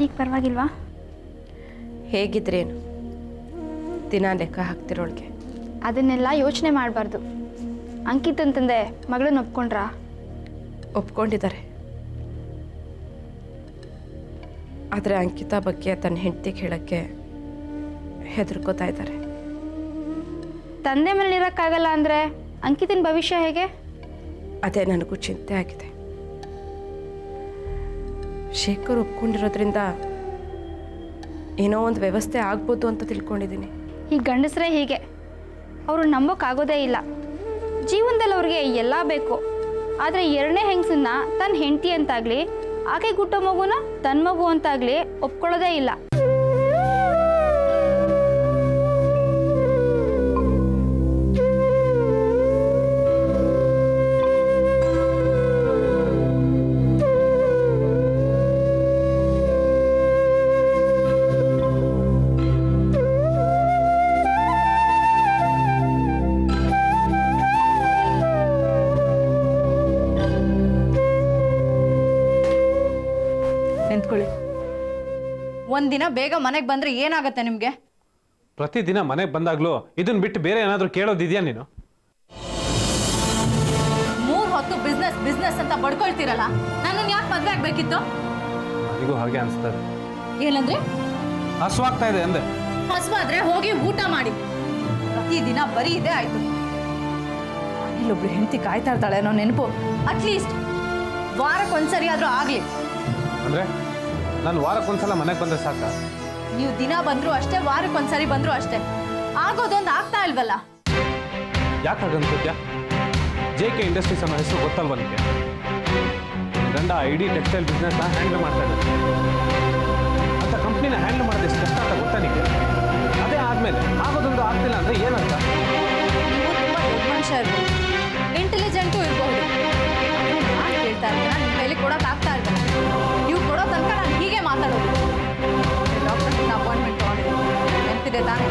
ಈಗ ಪರವಾಗಿಲ್ವಾ? ಹೇಗಿದ್ರೇನು ದಿನ ಲೆಕ್ಕ ಹಾಕ್ತಿರೋಳಿಗೆ. ಅದನ್ನೆಲ್ಲ ಯೋಚನೆ ಮಾಡಬಾರ್ದು. ಅಂಕಿತ್ ಅಂತಂದೆ ಮಗಳನ್ನ ಒಪ್ಕೊಂಡ್ರಾ? ಒಪ್ಕೊಂಡಿದ್ದಾರೆ. ಆದರೆ ಅಂಕಿತಾ ಬಗ್ಗೆ ತನ್ನ ಹೆಂಡತಿಗೆ ಹೇಳೋಕ್ಕೆ ಹೆದರ್ಕೋತಾ ಇದ್ದಾರೆ. ತಂದೆ ಮೇಲೆ ಇರೋಕ್ಕಾಗಲ್ಲ ಅಂದರೆ ಅಂಕಿತನ ಭವಿಷ್ಯ ಹೇಗೆ? ಅದೇ ನನಗೂ ಚಿಂತೆ ಆಗಿದೆ. ಶೇಖರ್ ಒಪ್ಕೊಂಡಿರೋದ್ರಿಂದ ಏನೋ ಒಂದು ವ್ಯವಸ್ಥೆ ಆಗ್ಬೋದು ಅಂತ ತಿಳ್ಕೊಂಡಿದ್ದೀನಿ. ಈ ಗಂಡಸರೇ ಹೀಗೆ, ಅವರು ನಂಬೋಕ್ಕಾಗೋದೇ ಇಲ್ಲ. ಜೀವನದಲ್ಲಿ ಅವ್ರಿಗೆ ಎಲ್ಲ ಬೇಕು, ಆದರೆ ಎರಡನೇ ಹೆಂಗಸನ್ನ ತನ್ನ ಹೆಂಡತಿ ಅಂತಾಗಲಿ ಆಕೆ ಹುಟ್ಟೋ ಮಗುನ ತನ್ನ ಮಗು ಅಂತಾಗಲಿ ಒಪ್ಕೊಳ್ಳೋದೇ ಇಲ್ಲ. ಒಂದಿನ ಬೇಗ ಮನೆಗೆ ಬಂದ್ರೆ ಏನಾಗುತ್ತೆ ನಿಮ್ಗೆ? ಪ್ರತಿದಿನ ಮನೆಗೆ ಬಂದಾಗ್ಲೂ ಇದನ್ನ ಬಿಟ್ಟು ಬೇರೆ ಏನಾದರೂ ಕೇಳೋದಿದ್ಯಾ ನೀನು? 3 ಹೊತ್ತು ಬಿಸ್ನೆಸ್ ಬಿಸ್ನೆಸ್ ಅಂತ ಬಡ್ಕೊಳ್ತೀರಲ್ಲ, ನನ್ನನ್ನು ಯಾಕೆ ಮದ್ವೆ ಆಗ್ಬೇಕಿತ್ತು? ನನಗೂ ಹಾಗೆ ಅನಿಸ್ತದೆ. ಏನಂದ್ರೆ? ಹಸುವಾಗ್ತಾ ಇದೆ ಅಂದೆ. ಹಸುವಾದ್ರೆ ಹೋಗಿ ಊಟ ಮಾಡಿ. ಪ್ರತಿದಿನ ಬರೀ ಇದೆ ಆಯ್ತು. ಇಲ್ಲೊಬ್ಳು ಹೆಂಡತಿ ಕಾಯ್ತಾ ಇರ್ತಾಳೆ ಅನ್ನೋ ನೆನಪು ಅಟ್ಲೀಸ್ಟ್ ವಾರಕ್ಕೊಂದ್ಸರಿ ಆದ್ರೂ ಆಗ್ಲಿ. ಅಂದ್ರೆ ನಾನು ವಾರಕ್ಕೊಂದ್ಸಲ ಮನೆಗೆ ಬಂದ್ರೆ ಸಾಕ? ನೀವು ದಿನ ಬಂದ್ರು ಅಷ್ಟೇ, ವಾರಕ್ಕೊಂದ್ಸರಿ ಬಂದ್ರು ಅಷ್ಟೇ. ಆಗೋದೊಂದು ಆಗ್ತಾ ಇಲ್ವಲ್ಲ? ಯಾಕಾಗಂತ್ಯಾ? JK ಇಂಡಸ್ಟ್ರೀಸ್ ಅನ್ನೋ ಹೆಸರು ಗೊತ್ತಲ್ವ ನಿಮಗೆ? ಗಂಡ ಇಡೀ ಟೆಕ್ಸ್ಟೈಲ್ ಬಿಸ್ನೆಸ್ನ ಹ್ಯಾಂಡಲ್ ಮಾಡ್ತಾ ಇದ್ದಾರೆ. ಅಂತ ಕಂಪ್ನಿನ ಹ್ಯಾಂಡಲ್ ಮಾಡೋದು ಎಷ್ಟು ಕಷ್ಟ ಅಂತ ಗೊತ್ತಾ ನಿಮಗೆ? ಅದೇ ಆದ್ಮೇಲೆ ಆಗೋದೊಂದು ಆಗ್ತಿಲ್ಲ ಅಂದ್ರೆ ಏನಂತ? ನೀವು ತುಂಬಾ ದೊಡ್ಡ ಮನುಷ್ಯ ಇರ್ಬೋದು, ಇಂಟೆಲಿಜೆಂಟು ಇರ್ಬೋದು. ನಾನು ಹೇಳ್ತಾ ಇದ್ದೀನ, ನಿಮ್ಮ ಕೈಲಿ ಕೊಡೋಕೆ ಆಗ್ತಾ ಇಲ್ವಲ್ಲ? ನೀವು ಕೊಡೋ ತನಕ ನಾನು ಹೀಗೆ ಮಾತಾಡೋದು. ಡಾಕ್ಟರ್ ಅಪಾಯಿಂಟ್ಮೆಂಟ್ ತಗೊಂಡಿದ್ದೀನಿ, ನೆನಪಿದೆ ತಾನೇ?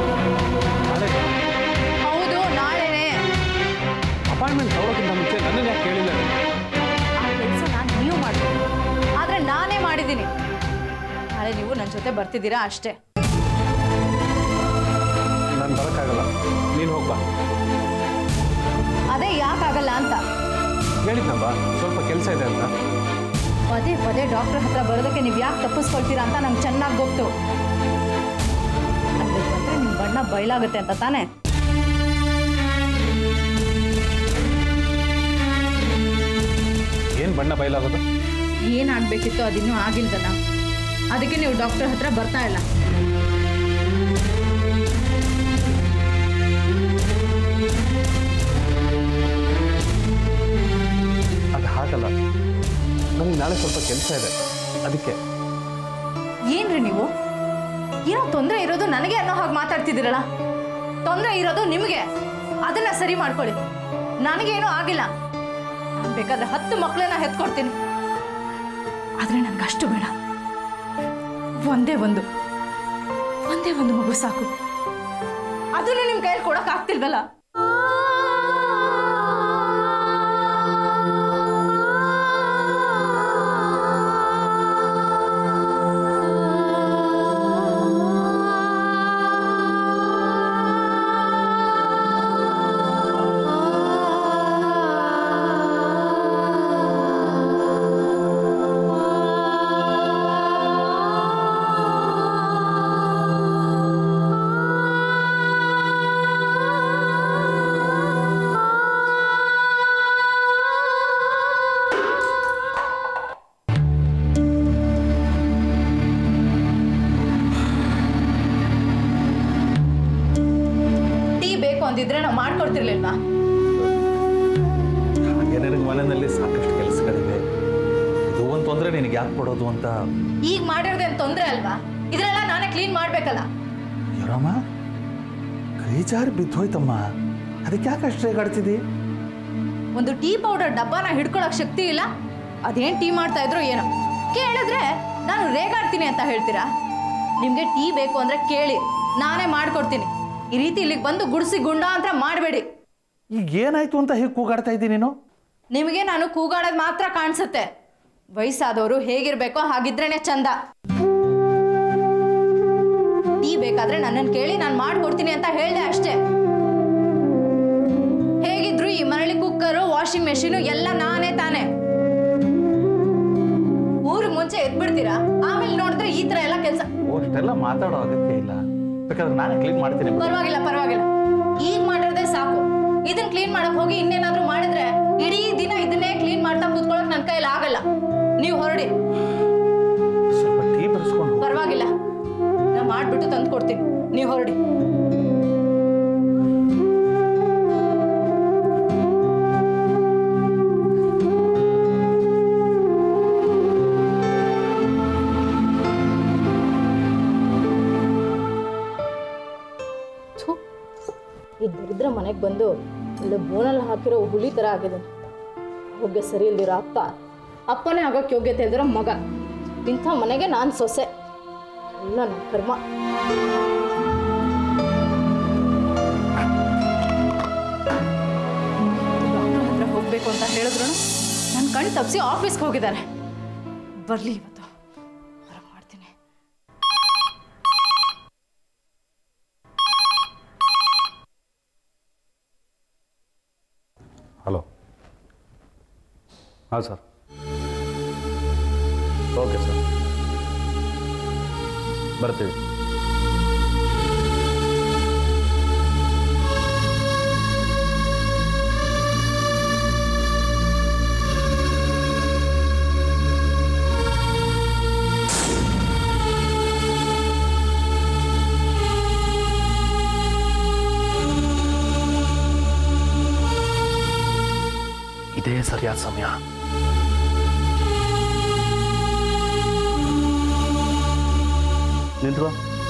ಹೌದು, ನಾಳೆನೇ. ಅಪಾಯಿಂಟ್ಮೆಂಟ್ ತಗೊಳ್ಳೋಕ್ಕಿಂತ ಮುಂಚೆ ನನ್ನನ್ನು ಯಾಕೆ ಕೇಳಿಲ್ಲ? ಆ ಕೆಲಸ ನೀವು ಮಾಡ್ತೀನಿ, ಆದರೆ ನಾನೇ ಮಾಡಿದ್ದೀನಿ. ನಾಳೆ ನೀವು ನನ್ನ ಜೊತೆ ಬರ್ತಿದ್ದೀರಾ ಅಷ್ಟೇ. ನಾನು ಬರೋಕ್ಕಾಗಲ್ಲ, ನೀನು ಹೋಗ್ಬಾ. ಅದೇ ಯಾಕಾಗಲ್ಲ ಅಂತ ಹೇಳಿದ್ನಬ್ಬ, ಸ್ವಲ್ಪ ಕೆಲಸ ಇದೆ ಅಂತ. ಪದೇ ಪದೇ ಡಾಕ್ಟರ್ ಹತ್ರ ಬರೋದಕ್ಕೆ ನೀವು ಯಾಕೆ ತಪ್ಪಿಸ್ಕೊಳ್ತೀರಾ ಅಂತ ನಂಗೆ ಚೆನ್ನಾಗಿ ಗೊತ್ತು. ಅಲ್ಲಿ ಬಂದರೆ ನಿಮ್ಮ ಬಣ್ಣ ಬಯಲಾಗುತ್ತೆ ಅಂತ ತಾನೇ? ಏನು ಬಣ್ಣ ಬಯಲಾಗೋದು? ಏನಾಗಬೇಕಿತ್ತು ಅದಿನ್ನೂ ಆಗಿಲ್ದಲ್ಲ, ಅದಕ್ಕೆ ನೀವು ಡಾಕ್ಟರ್ ಹತ್ರ ಬರ್ತಾ ಇಲ್ಲ. ಅದು ಹಾಗಲ್ಲ, ನನಗೆ ನಾಳೆ ಸ್ವಲ್ಪ ಕೆಲಸ ಇದೆ, ಅದಕ್ಕೆ. ಏನ್ರಿ ನೀವು? ಏನೋ ತೊಂದರೆ ಇರೋದು ನನಗೆ ಅನ್ನೋ ಹಾಗೆ ಮಾತಾಡ್ತಿದ್ದೀರಲ್ಲ. ತೊಂದರೆ ಇರೋದು ನಿಮಗೆ, ಅದನ್ನ ಸರಿ ಮಾಡ್ಕೊಳ್ಳಿ. ನನಗೇನೂ ಆಗಿಲ್ಲ. ನಾನು ಬೇಕಾದ್ರೆ 10 ಮಕ್ಕಳನ್ನ ಹೆತ್ಕೊಡ್ತೀನಿ, ಆದರೆ ನನಗಷ್ಟು ಬೇಡ. ಒಂದೇ ಒಂದು ಮಗು ಸಾಕು. ಅದನ್ನು ನಿಮ್ಮ ಕೈಯಲ್ಲಿ ಕೊಡೋಕ್ಕಾಗ್ತಿಲ್ವಲ್ಲ? ಅಂದಿದ್ರೆ ನಾವು ಮಾಡ್ಕೊಡ್ತಿರ್ಲಿಲ್ವಾ? ಹಾಗೆ ನನಗೆ ಮನೆಯಲ್ಲಿ ಸಾಕಷ್ಟು ಕೆಲಸಗಳಿವೆ, ಇದು ಒಂದು ತೊಂದರೆ ನಿನಗೆ ಯಾಕೆ ಕೊಡೋದು ಅಂತ. ಈಗ ಮಾಡಿರೋದೇನು ತೊಂದರೆ ಅಲ್ವಾ? ಇದರೆಲ್ಲ ನಾನೇ ಕ್ಲೀನ್ ಮಾಡ್ಬೇಕಲ್ಲ. ಯಾರಮ್ಮ ಕೈ ಜಾರಿ ಬಿದ್ದೋಯ್ತಮ್ಮ, ಅದಕ್ಕೆ ಯಾಕೆ ಅಷ್ಟು ರೇಗಾಡ್ತಿದ್ದಿ? ಒಂದು ಟೀ ಪೌಡರ್ ಡಬ್ಬನ ಹಿಡ್ಕೊಳಕ್ ಶಕ್ತಿ ಇಲ್ಲ, ಅದೇನು ಟೀ ಮಾಡ್ತಾ ಇದ್ರು ಏನೋ. ಕೇಳಿದ್ರೆ ನಾನು ರೇಗಾಡ್ತೀನಿ ಅಂತ ಹೇಳ್ತೀರಾ? ನಿಮಗೆ ಟೀ ಬೇಕು ಅಂದ್ರೆ ಕೇಳಿ, ನಾನೇ ಮಾಡ್ಕೊಡ್ತೀನಿ. ಈ ರೀತಿ ಇಲ್ಲಿಗೆ ಬಂದು ಗುಡಿಸಿ ಗುಂಡ ಅಂತ ಮಾಡಬೇಡಿ. ಈಗ ಏನಾಯ್ತು ಅಂತ ಹೀಗೆ ಕೂಗಾಡ್ತಾ ಇದ್ದೀನಿ ನೀನು? ನಿಮಗೆ ನಾನು ಕೂಗಾಡೋದು ಮಾತ್ರ ಕಾಣಿಸುತ್ತೆ. ವಯಸ್ಸಾದವರು ಹೇಗಿರ್ಬೇಕೋ ಹಾಗಿದ್ರೇನೆ ಚಂದ. ಟೀ ಬೇಕಾದ್ರೆ ನನ್ನನ್ನು ಕೇಳಿ ನಾನು ಮಾಡ್ಕೊಡ್ತೀನಿ ಅಂತ ಹೇಳ್ದೆ ಅಷ್ಟೇ. ಹೇಗಿದ್ರು ಈ ಮನೇಲಿ ಕುಕ್ಕರು ವಾಷಿಂಗ್ ಮೆಷಿನು ಎಲ್ಲ ನಾನೇ ತಾನೆ. ಊರಿಗೆ ಮುಂಚೆ ಎದ್ಬಿಡ್ತೀರಾ, ಆಮೇಲೆ ನೋಡಿದ್ರೆ ಈ ತರ ಎಲ್ಲ ಕೆಲಸ. ಅಷ್ಟೆಲ್ಲ ಮಾತಾಡೋ ಅಗತ್ಯ ಇಲ್ಲ, ಬೇಕಾದ್ರೆ ನಾನೇ ಕ್ಲೀನ್ ಮಾಡ್ತೀನಿ. ಪರವಾಗಿಲ್ಲ ಪರವಾಗಿಲ್ಲ, ಈಗ ಮಾಡಿರೋದೇ ಸಾಕು. ಇದನ್ನ ಕ್ಲೀನ್ ಮಾಡಕ್ ಹೋಗಿ ಇನ್ನೇನಾದ್ರೂ ಮಾಡಿದ್ರೆ ಇಡೀ ದಿನ ಇದನ್ನೇ ಕ್ಲೀನ್ ಮಾಡ್ತಾ ಕೂತ್ಕೊಳ್ಳೋಕೆ ನನ್ನ ಕೈಯಲ್ಲಿ ಆಗಲ್ಲ. ನೀವು ಹೊರಡಿ. ಸ್ವಲ್ಪ ಟೀ ಬರೆಸ್ಕೊಂಡು. ಪರವಾಗಿಲ್ಲ, ನಾ ಮಾಡ್ಬಿಟ್ಟು ತಂದು ಕೊಡ್ತೀನಿ, ನೀವು ಹೊರಡಿ. ಇದ್ದರಿದ್ರೆ ಮನೆಗೆ ಬಂದು ಒಳ್ಳೆ ಬೋನಲ್ಲಿ ಹಾಕಿರೋ ಹುಳಿ ಥರ ಆಗಿದೆ. ಯೋಗ್ಯ ಸರಿ ಇಲ್ದಿರೋ ಅಪ್ಪನೇ ಆಗೋಕ್ಕೆ ಯೋಗ್ಯತೆ ಇಲ್ದಿರೋ ಮಗ. ಇಂಥ ಮನೆಗೆ ನಾನು ಸೊಸೆ. ಎಲ್ಲ ನನ್ನ ಕರ್ಮ. ಡಾಕ್ಟರ್ ಹತ್ರ ಹೋಗಬೇಕು ಅಂತ ಹೇಳಿದ್ರು ನನ್ನ ಕಣ್ಣು ತಪ್ಪಿಸಿ ಆಫೀಸ್ಗೆ ಹೋಗಿದ್ದಾರೆ. ಬರಲಿ ಇವತ್ತು ಹೊರಗೆ ಮಾಡ್ತೀನಿ. ಹಲೋ. ಹಾಂ ಸರ್. ಓಕೆ ಸರ್, ಬರ್ತೀವಿ. ಇದೇ ಸರಿಯಾದ ಸಮಯ. ನಿಂತ್ವಾ,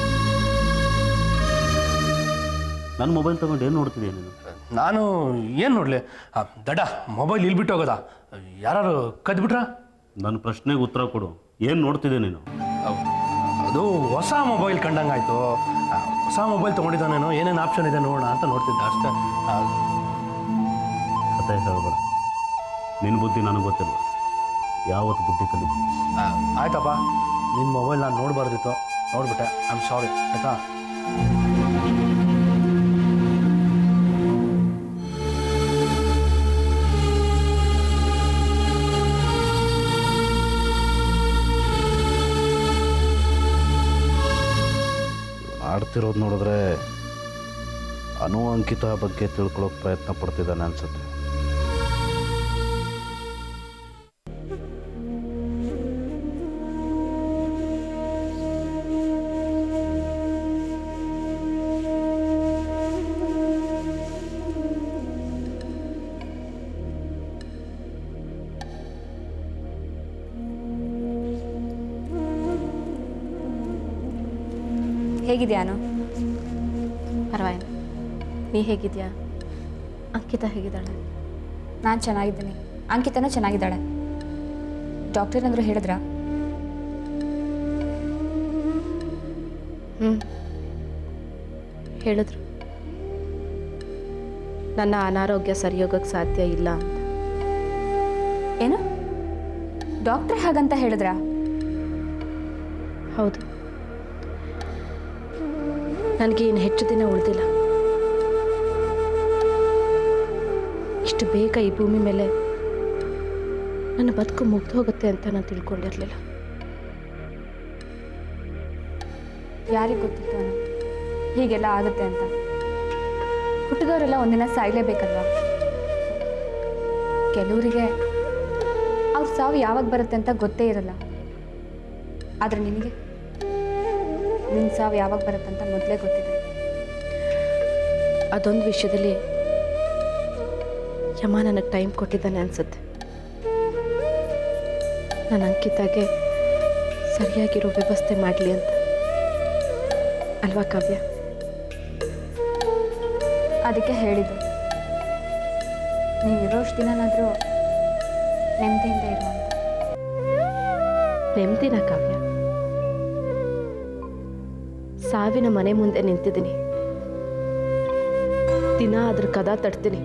ನನ್ನ ಮೊಬೈಲ್ ತಗೊಂಡು ಏನು ನೋಡ್ತಿದ್ಯಾ ನೀನು? ನಾನು ಏನು ನೋಡಲಿ ದಡ್ಡ, ಮೊಬೈಲ್ ಇಲ್ಲಿ ಬಿಟ್ಟು ಹೋಗೋದಾ? ಯಾರು ಕದ್ಬಿಟ್ರ? ನನ್ನ ಪ್ರಶ್ನೆಗೆ ಉತ್ತರ ಕೊಡು. ಏನು ನೋಡ್ತಿದ್ದೆ ನೀನು? ಅದು ಹೊಸ ಮೊಬೈಲ್ ಕಂಡಂಗಾಯ್ತು. ಹೊಸ ಮೊಬೈಲ್ ತೊಗೊಂಡಿದ್ದಾನೇನೋ, ಏನೇನು ಆಪ್ಷನ್ ಇದೆ ನೋಡೋಣ ಅಂತ ನೋಡ್ತಿದ್ದೆ ಅಷ್ಟೇ. ಕತೆ ಹೇಳ್ಬೇಡ. ನಿನ್ನ ಬುದ್ಧಿ ನನಗೆ ಗೊತ್ತಿಲ್ಲ. ಯಾವತ್ತು ಬುದ್ಧಿ ಕಲಿತೀನಿ. ಆಯ್ತಪ್ಪ, ನಿನ್ನ ಮೊಬೈಲ್ ನಾನು ನೋಡಬಾರ್ದಿತ್ತು, ನೋಡ್ಬಿಟ್ಟೆ. ಐ ಆಮ್ ಸಾರಿ ಆಯ್ತಾ? ಆಡ್ತಿರೋದು ನೋಡಿದ್ರೆ ಅನು ಅಂಕಿತ ಬಗ್ಗೆ ತಿಳ್ಕೊಳ್ಳೋಕೆ ಪ್ರಯತ್ನ ಪಡ್ತಿದ್ದಾನೆ ಅನ್ಸುತ್ತೆ. ಹೇಗಿದೆಯಾನು? ಪರವಾಗಿಲ್ಲ. ನೀ ಹೇಗಿದ್ಯಾ? ಅಂಕಿತಾ ಹೇಗಿದ್ದಾಳೆ? ನಾನು ಚೆನ್ನಾಗಿದ್ದೀನಿ, ಅಂಕಿತನೂ ಚೆನ್ನಾಗಿದ್ದಾಳೆ. ಡಾಕ್ಟರ್ ಏನಾದರೂ ಹೇಳಿದ್ರಾ? ಹೇಳಿದ್ರು. ನನ್ನ ಅನಾರೋಗ್ಯ ಸರಿಯೋಗಕ್ಕೆ ಸಾಧ್ಯ ಇಲ್ಲ ಅಂತ. ಏನು? ಡಾಕ್ಟರ್ ಹಾಗಂತ ಹೇಳಿದ್ರಾ? ಹೌದು. ನನಗೆ ಇನ್ನು ಹೆಚ್ಚು ದಿನ ಉಳಿದಿಲ್ಲ. ಇಷ್ಟು ಬೇಗ ಈ ಭೂಮಿ ಮೇಲೆ ನನ್ನ ಬದುಕು ಮುಗ್ದು ಹೋಗುತ್ತೆ ಅಂತ ನಾನು ತಿಳ್ಕೊಂಡಿರಲಿಲ್ಲ. ಯಾರಿಗೆ ಗೊತ್ತಿತ್ತು ಅನು ಹೀಗೆಲ್ಲ ಆಗುತ್ತೆ ಅಂತ? ಹುಟ್ಟಿದವರೆಲ್ಲ ಒಂದಿನ ಸಾಯಲೇಬೇಕಲ್ವಾ? ಕೆಲವರಿಗೆ ಅವ್ರ ಸಾವು ಯಾವಾಗ ಬರುತ್ತೆ ಅಂತ ಗೊತ್ತೇ ಇರಲ್ಲ. ಆದರೆ ನಿನಗೆ ನಿನ್ನ ಸಾವು ಯಾವಾಗ ಬರುತ್ತೆ ಅಂತ ಮೊದಲೇ ಗೊತ್ತಿದೆ. ಅದೊಂದು ವಿಷಯದಲ್ಲಿ ಯಮ ನನಗೆ ಟೈಮ್ ಕೊಟ್ಟಿದ್ದಾನೆ ಅನಿಸುತ್ತೆ. ನನ್ನ ಅಂಕಿತಾಗೆ ಸರಿಯಾಗಿರೋ ವ್ಯವಸ್ಥೆ ಮಾಡಲಿ ಅಂತ. ಅಲ್ವಾ ಕಾವ್ಯ? ಅದಕ್ಕೆ ಹೇಳಿದ್ದು, ನೀವಿರೋಷ್ಟು ದಿನನಾದರೂ ನೆಮ್ಮದಿಯಿಂದ ಇರೋ ಅಂತ. ನೆಮ್ಮದಿನ ಕಾವ್ಯ? ಸಾವಿನ ಮನೆ ಮುಂದೆ ನಿಂತಿದ್ದೀನಿ. ದಿನ ಅದ್ರ ಕದ ತಟ್ತೀನಿ.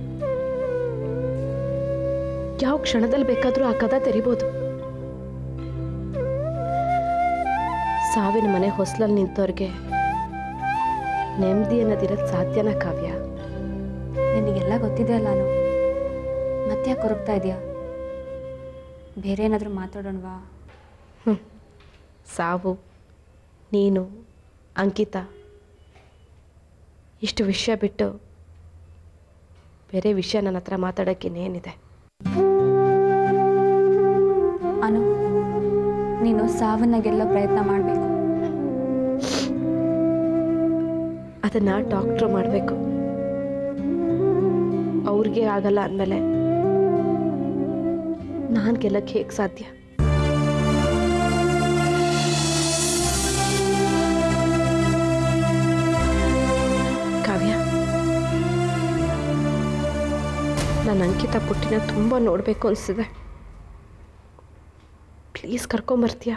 ಯಾವ ಕ್ಷಣದಲ್ಲಿ ಬೇಕಾದರೂ ಆ ಕದ ತೆರಿಬೋದು. ಸಾವಿನ ಮನೆ ಹೊಸ್ಲಲ್ಲಿ ನಿಂತವ್ರಿಗೆ ನೆಮ್ಮದಿ ಅನ್ನೋದಿರೋದು ಸಾಧ್ಯನಾ ಕಾವ್ಯ? ನಿನಗೆಲ್ಲ ಗೊತ್ತಿದೆ ಅಲ್ಲ ನಾನು ಮತ್ತೆ ಯಾಕೆ ಕೊರಗ್ತಾ ಇದೆಯಾ? ಬೇರೆ ಏನಾದರೂ ಮಾತಾಡೋಣವಾ? ಸಾವು, ನೀನು, ಅಂಕಿತಾ, ಇಷ್ಟು ವಿಷಯ ಬಿಟ್ಟು ಬೇರೆ ವಿಷಯ ನನ್ನ ಹತ್ರ ಮಾತಾಡೋಕ್ಕೇನೇನಿದೆ? ಅನು, ನೀನು ಸಾವನ್ನ ಗೆಲ್ಲೋ ಪ್ರಯತ್ನ ಮಾಡಬೇಕು. ಅದನ್ನು ಡಾಕ್ಟ್ರು ಮಾಡಬೇಕು. ಅವ್ರಿಗೆ ಆಗಲ್ಲ ಅಂದಮೇಲೆ ನಾನು ಗೆಲ್ಲಕ್ಕೆ ಹೇಗೆ ಸಾಧ್ಯ? ಕಾವ್ಯ, ನಾನು ಅಂಕಿತಾ ಪುಟ್ಟಿನ ತುಂಬ ನೋಡಬೇಕು ಅನಿಸಿದೆ. ಪ್ಲೀಸ್ ಕರ್ಕೊಂಬರ್ತೀಯಾ?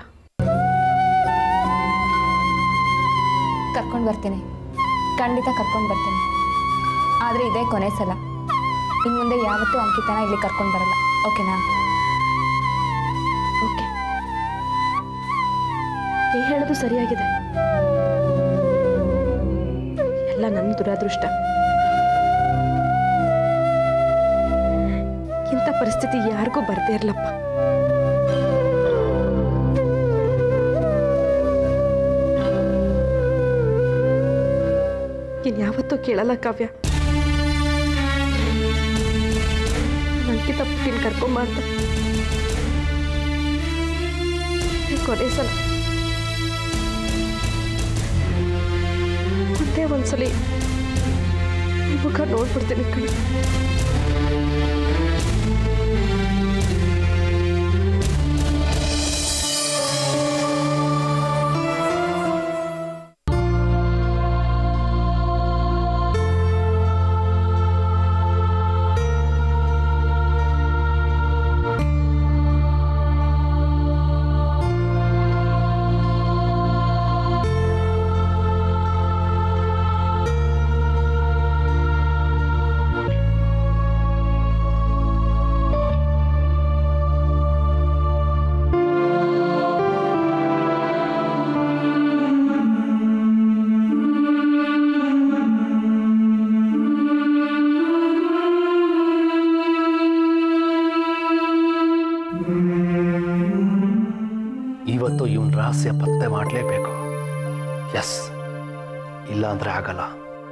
ಕರ್ಕೊಂಡು ಬರ್ತೀನಿ, ಖಂಡಿತ ಕರ್ಕೊಂಡು ಬರ್ತೀನಿ. ಆದರೆ ಇದೇ ಕೊನೆ ಸಲ. ಇನ್ನು ಮುಂದೆ ಯಾವತ್ತೂ ಅಂಕಿತನ ಇಲ್ಲಿ ಕರ್ಕೊಂಡು ಬರಲ್ಲ, ಓಕೆನಾ? ಓಕೆ, ನೀ ಹೇಳೋದು ಸರಿಯಾಗಿದೆ. ಎಲ್ಲ ನನ್ನ ದುರಾದೃಷ್ಟ. ಇಂಥ ಪರಿಸ್ಥಿತಿ ಯಾರಿಗೂ ಬರ್ದೇ ಇರಲಪ್ಪ. ಇನ್ಯಾವತ್ತೂ ಕೇಳಲ್ಲ ಕಾವ್ಯ. ಅಂಕಿತಾ ಪುಟ್ಟಿನ ಕರ್ಕೊಂಬ ಅಂತ ಕೊನೆ ಸಲ ಒಂದೇ ಒಂದ್ಸಲಿ ಮುಖ ನೋಡ್ಬಿಡ್ತೀನಿ ಕಣೆ. ಇವತ್ತು ಇವನ್ ರಹಸ್ಯ ಪತ್ತೆ ಮಾಡಲೇಬೇಕು. ಎಸ್, ಇಲ್ಲ ಅಂದ್ರೆ ಆಗಲ್ಲ.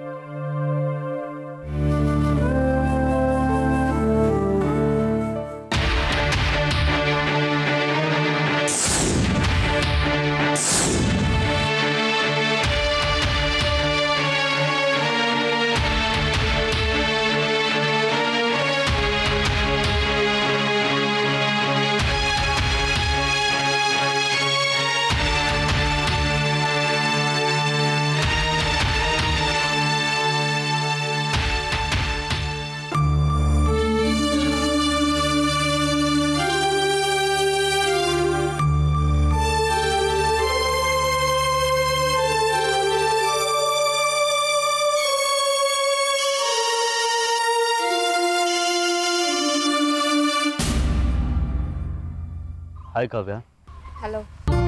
ಹಾಯ್ ಕಾವ್ಯ. ಹಲೋ.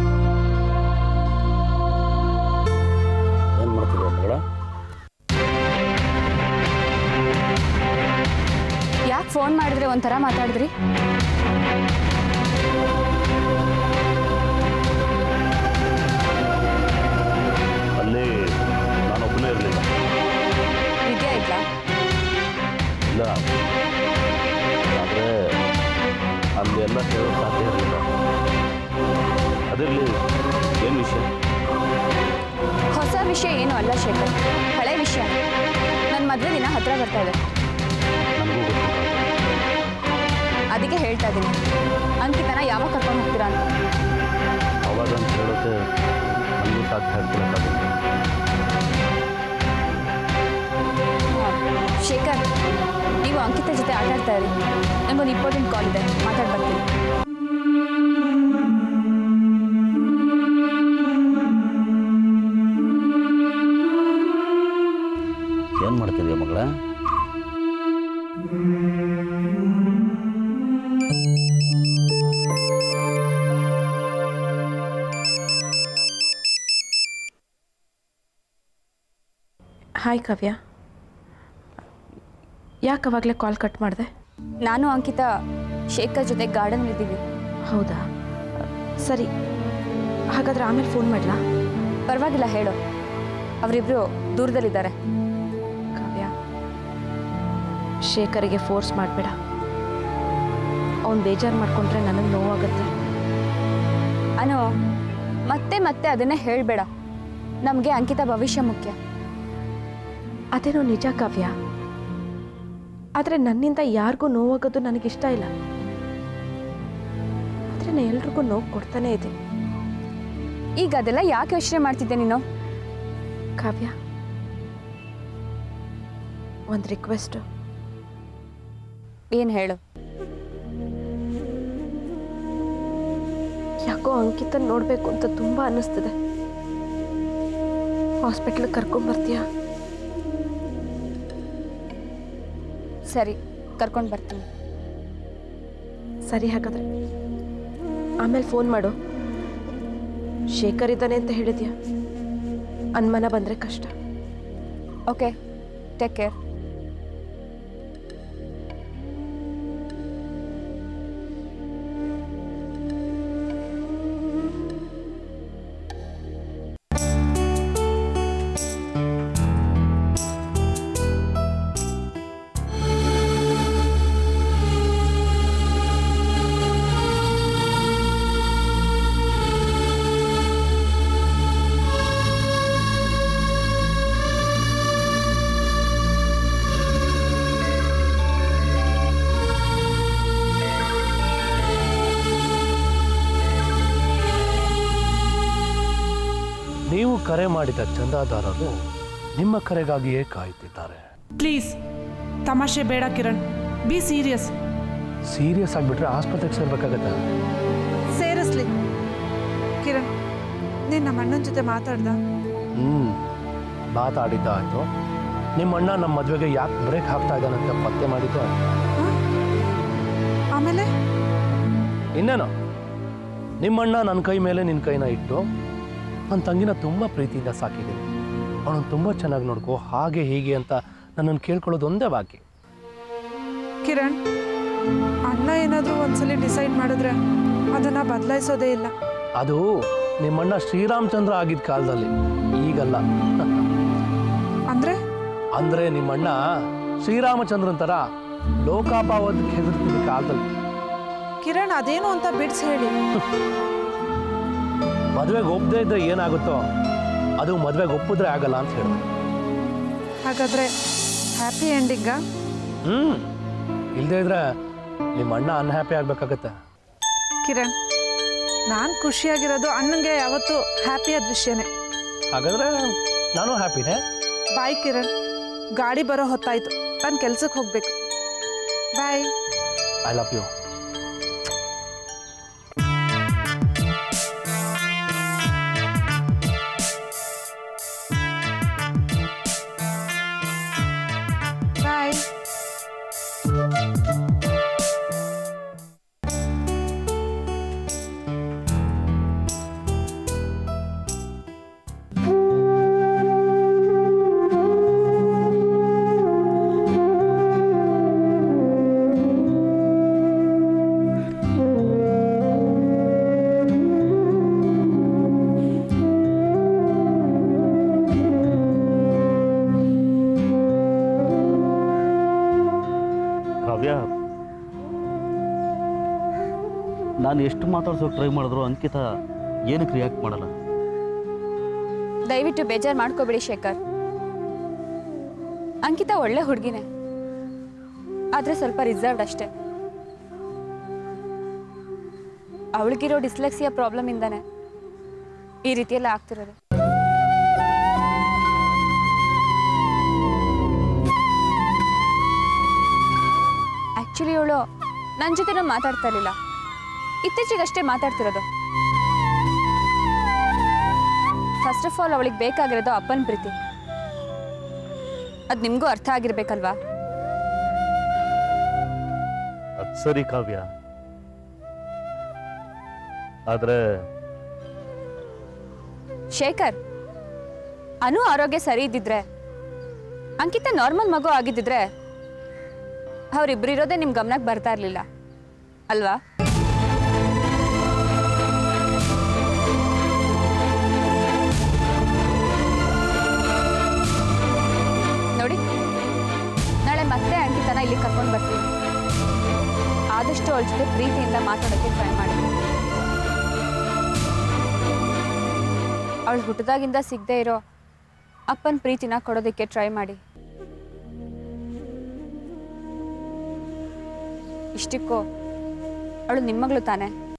ಏನು ಮಾಡ್ತಿದ್ದೆ ಮಗಳ? ಯಾಕೆ ಫೋನ್ ಮಾಡಿದ್ರೆ ಒಂಥರ ಮಾತಾಡಿದ್ರಿ? ಅಲ್ಲಿ ನಾನೊಬ್ಬನೇ ಇರಲಿಲ್ಲ. ವಿದ್ಯಾ ಇದ್ಲಾ? ಇಲ್ಲ, ಆದರೆ ಅಲ್ಲಿ ಎಲ್ಲ ಹೇಳೋಕ್ಕೆ ಸಾಧ್ಯ ಇರಲಿಲ್ಲ. ಅದರಲ್ಲಿ ಏನು ವಿಷಯ? ಹೊಸ ವಿಷಯ ಏನೂ ಅಲ್ಲ ಶೇಖರ್, ಹಳೆ ವಿಷಯ. ನನ್ನ ಮದುವೆ ದಿನ ಹತ್ರ ಬರ್ತಾ ಇದೆ. ನನಗೂ ಗೊತ್ತಿಲ್ಲ. ಅದಕ್ಕೆ ಹೇಳ್ತಾ ಇದ್ದೀನಿ, ಅಂಕಿತನ ಯಾವಾಗ ಕರ್ಕೊಂಡು ಹೋಗ್ತೀರಾ ಅಂತ. ಅವಾಗ ಅಂತ ಹೇಳೋಕ್ಕೆ ನನಗೂ ಸಾಧ್ಯ ಆಗ್ತಿಲ್ಲ. ಶೇಖರ್, ನೀವು ಅಂಕಿತ ಜೊತೆ ಆಟ ಆಡ್ತಾ ಇರಿ. ನನಗೊಂದು ಇಂಪಾರ್ಟೆಂಟ್ ಕಾಲ್ ಇದೆ, ಮಾತಾಡಿ ಬರ್ತೀನಿ. ಏನು ಮಾಡ್ತಿದ್ಯಾ ಮಗಳ? ಹಾಯ್ ಕಾವ್ಯ, ಯಾಕೆ ಅವಾಗಲೇ ಕಾಲ್ ಕಟ್ ಮಾಡಿದೆ? ನಾನು ಅಂಕಿತಾ ಶೇಖರ್ ಜೊತೆ ಗಾರ್ಡನ್ಲಿದ್ದೀವಿ. ಹೌದಾ, ಸರಿ. ಹಾಗಾದರೆ ಆಮೇಲೆ ಫೋನ್ ಮಾಡಲಾ? ಪರವಾಗಿಲ್ಲ, ಹೇಳು. ಅವರಿಬ್ಬರು ದೂರದಲ್ಲಿದ್ದಾರೆ. ಕಾವ್ಯ, ಶೇಖರಿಗೆ ಫೋರ್ಸ್ ಮಾಡಬೇಡ. ಅವನು ಬೇಜಾರು ಮಾಡಿಕೊಂಡ್ರೆ ನನಗೆ ನೋವಾಗುತ್ತೆ. ಅನು, ಮತ್ತೆ ಮತ್ತೆ ಅದನ್ನೇ ಹೇಳಬೇಡ. ನಮಗೆ ಅಂಕಿತಾ ಭವಿಷ್ಯ ಮುಖ್ಯ. ಅದೇನೋ ನಿಜ ಕಾವ್ಯ, ಆದರೆ ನನ್ನಿಂದ ಯಾರಿಗೂ ನೋವಾಗೋದು ನನಗಿಷ್ಟ ಇಲ್ಲ. ಆದರೆ ನಾನು ಎಲ್ರಿಗೂ ನೋವು ಕೊಡ್ತಾನೆ ಇದ್ದೀನಿ. ಈಗ ಅದೆಲ್ಲ ಯಾಕೆ ಯೋಚನೆ ಮಾಡ್ತಿದ್ದೆ ನೀನು? ಕಾವ್ಯ, ಒಂದು ರಿಕ್ವೆಸ್ಟು. ಏನು ಹೇಳು? ಯಾಕೋ ಅಂಕಿತನ ನೋಡಬೇಕು ಅಂತ ತುಂಬ ಅನ್ನಿಸ್ತಿದೆ. ಹಾಸ್ಪಿಟ್ಲಿಗೆ ಕರ್ಕೊಂಡ್ಬರ್ತೀಯಾ? ಸರಿ, ಕರ್ಕೊಂಡು ಬರ್ತೀನಿ. ಸರಿ, ಹಾಗಾದ್ರೆ ಆಮೇಲೆ ಫೋನ್ ಮಾಡು. ಶೇಖರ್ ಇದ್ದಾನೆ ಅಂತ ಹೇಳಿದ್ಯಾ? ಅನುಮಾನ ಬಂದರೆ ಕಷ್ಟ. Okay, take care. ನೀವು ಕರೆ ಮಾಡಿದ ಚಂದಾದಾರರು ನಿಮ್ಮ ಕರೆಗಾಗಿಯೇ ಕಾಯುತ್ತಿದ್ದಾರೆ. ಪ್ಲೀಸ್, ತಮಾಷೆ ಬೇಡ ಕಿರಣ್. Be serious. ಸೀರಿಯಸ್ ಆಗಿಬಿಟ್ರೆ ಆಸ್ಪತ್ರೆಗೆ ಸೇರ್ಬೇಕಾಗತ್ತೆ. ಸೇರಿಸ್ಲಿ. ಕಿರಣ್, ನೀನು ನಮ್ಮ ಅಣ್ಣನ ಜೊತೆ ಮಾತಾಡ್ದ? ಮಾತಾಡಿದ್ದ ಆಯಿತು. ನಿಮ್ಮ ಅಣ್ಣ ನಮ್ಮ ಮದುವೆಗೆ ಯಾಕೆ ಬ್ರೇಕ್ ಹಾಕ್ತಾ ಇದ್ದಾನಂತ ಪತ್ತೆ ಮಾಡಿದ್ದು ಆಯಿತು. ಆಮೇಲೆ ಇನ್ನೇನು, ನಿಮ್ಮಣ್ಣ ನನ್ನ ಕೈ ಮೇಲೆ ನಿನ್ನ ಕೈನ ಇಟ್ಟು ನನ್ನ ತಂಗಿನ ತುಂಬ ಪ್ರೀತಿಯಿಂದ ಸಾಕಿದ್ದೀನಿ. ಅವಳನ್ನು ತುಂಬ ಚೆನ್ನಾಗಿ ನೋಡ್ಕೋ, ಹಾಗೆ ಹೀಗೆ ಅಂತ ನನ್ನನ್ನು ಕೇಳ್ಕೊಳ್ಳೋದು ಒಂದೇ ಬಾಕಿ. ಕಿರಣ್, ಅಣ್ಣ ಏನಾದರೂ ಒಂದ್ಸಲಿ ಡಿಸೈಡ್ ಮಾಡಿದ್ರೆ ಅದನ್ನು ಬದಲಾಯಿಸೋದೇ ಇಲ್ಲ. ಅದು ನಿಮ್ಮಣ್ಣ ಶ್ರೀರಾಮಚಂದ್ರ ಆಗಿದ್ದ ಕಾಲದಲ್ಲಿ, ಈಗಲ್ಲ. ಅಂದರೆ ನಿಮ್ಮಣ್ಣ ಶ್ರೀರಾಮಚಂದ್ರನ್ ಥರ ಲೋಕಾಪಾವತಿಗೆ ಹೆದರ್ತಿದ್ದ ಕಾಲದಲ್ಲಿ. ಕಿರಣ್, ಅದೇನು ಅಂತ ಬಿಡ್ಸ್ ಹೇಳಿ. ಮದುವೆಗೆ ಒಪ್ಪದೇ ಇದ್ರೆ ಏನಾಗುತ್ತೋ ಅದು ಮದುವೆಗೆ ಒಪ್ಪಿದ್ರೆ ಆಗಲ್ಲ ಅಂತ ಹೇಳಿದೆ. ಹಾಗಾದ್ರೆ ಹ್ಯಾಪಿ ಎಂಡಿಂಗಾ? ಇಲ್ಲದೇ ಇದ್ರೆ ನಿಮ್ಮ ಅಣ್ಣ ಅನ್ಹ್ಯಾಪಿ ಆಗ್ಬೇಕಾಗತ್ತೆ. ಕಿರಣ್, ನಾನು ಖುಷಿಯಾಗಿರೋದು ಅಣ್ಣಂಗೆ ಯಾವತ್ತೂ ಹ್ಯಾಪಿಯಾದ ವಿಷಯನೇ. ಹಾಗಾದ್ರೆ ನಾನು ಹ್ಯಾಪಿನೇ. ಬಾಯ್ ಕಿರಣ್, ಗಾಡಿ ಬರೋ ಹೊತ್ತಾಯ್ತು. ನಾನು ಕೆಲ್ಸಕ್ಕೆ ಹೋಗ್ಬೇಕು. Bye. I love you. Bye. ನಾನು ಎಷ್ಟು ಮಾತಾಡ್ಸೋಕೆ ಟ್ರೈ ಮಾಡಿದ್ರು ಅಂಕಿತಾ ಏನಕ್ಕೆ ರಿಯಾಕ್ಟ್ ಮಾಡಲ್ಲ. ದಯವಿಟ್ಟು ಬೇಜಾರು ಮಾಡ್ಕೋಬೇಡಿ ಶೇಖರ್. ಅಂಕಿತಾ ಒಳ್ಳೆ ಹುಡುಗಿನೇ, ಆದರೆ ಸ್ವಲ್ಪ ರಿಸರ್ವ್ಡ್ ಅಷ್ಟೇ. ಅವಳಿಗಿರೋ ಡಿಸ್ಲೆಕ್ಸಿಯಾ ಪ್ರಾಬ್ಲಮ್ ಇಂದಾನೆ ಈ ರೀತಿಯೆಲ್ಲ ಆಗ್ತಿರೋದು. ಆ್ಯಕ್ಚುಲಿ ಅವಳು ನನ್ನ ಜೊತೆ ಮಾತಾಡ್ತಾ ಇರಲಿಲ್ಲ, ಇತ್ತೀಚೆಗಷ್ಟೇ ಮಾತಾಡ್ತಿರೋದು. ಫಸ್ಟ್ ಆಫ್ ಆಲ್ ಅವಳಿಗೆ ಬೇಕಾಗಿರೋದು ಅಪ್ಪನ ಪ್ರೀತಿ. ಅದು ನಿಮಗೂ ಅರ್ಥ ಆಗಿರ್ಬೇಕಲ್ವಾ? ಅದು ಸರಿ ಕಾವ್ಯ, ಆದ್ರೆ ಶೇಖರ್, ಅನು ಆರೋಗ್ಯ ಸರಿ ಇದ್ದಿದ್ರೆ ಅಂಕಿತ ನಾರ್ಮಲ್ ಮಗು ಆಗಿದ್ದಿದ್ರೆ ಅವರಿಬ್ರು ಇರೋದೇ ನಿಮ್ಮ ಗಮನಕ್ಕೆ ಬರ್ತಾ ಇರಲಿಲ್ಲ ಅಲ್ವಾ? ನೋಡಿ, ನಾಳೆ ಮತ್ತೆ ಅಂಕಿತನ ಇಲ್ಲಿ ಕರ್ಕೊಂಡು ಬರ್ತೀನಿ. ಆದಷ್ಟು ಅವಳ ಜೊತೆ ಪ್ರೀತಿಯಿಂದ ಮಾತಾಡೋಕ್ಕೆ ಟ್ರೈ ಮಾಡಿ. ಅವಳು ಹುಟ್ಟದಾಗಿಂದ ಸಿಗದೆ ಇರೋ ಅಪ್ಪನ ಪ್ರೀತಿನ ಕೊಡೋದಕ್ಕೆ ಟ್ರೈ ಮಾಡಿ. ಇಷ್ಟಕ್ಕೂ ಅವಳು ನಿಮ್ಮ ಮಗಳು ತಾನೆ.